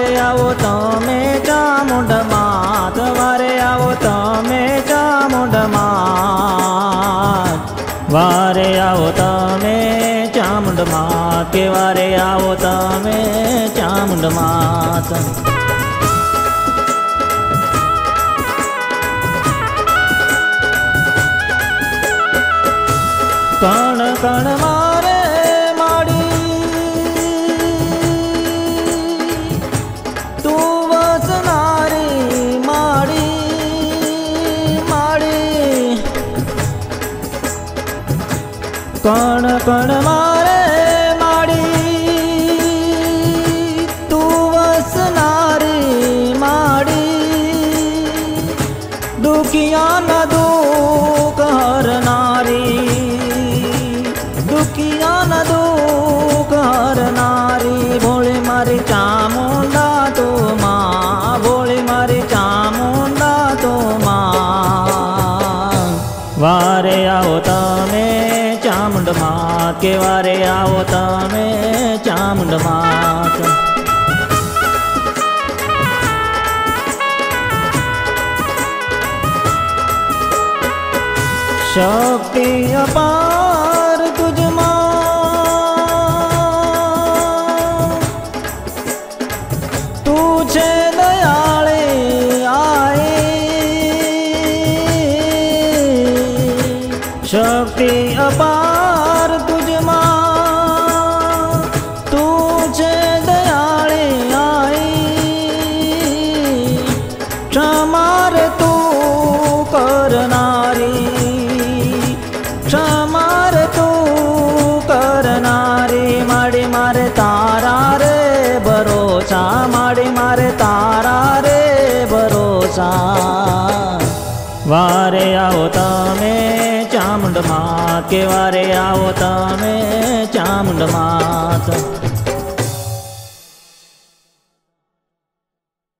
आओ तमे चामुंड मात, वारे आओ तमे चामुंड मात, वारे आओ तमे चामुंड मात, के वारे आओ तमे चामुंड मात। कण कण मारे माड़ी तू वसनारी माड़ी माड़ी, कण कण मारे माड़ी तू वसनारी माड़ी, दुखिया न दुख हरनारी, दुखिया न दुख हरनारी, भोले मारी चामुंडा तो माँ, भोले मारी चामुंडा तो माँ, वारे आओ तमे चामुंड मात, के वारे आओ तमे चामुंड मात। शक्ति अपार तुझ मां, तुझे दयाले आए, शक्ति अपार तुझ मां, तुझे दयाले आए, क्षमार तू करनारी, क्षमार तू करनारी, माड़ी मारे तारा रे भरोसा, माड़ी मारे तारा रे भरोसा, वारे आओ तमे चामुंड मात, के वारे आओ तमे चामुंड मात।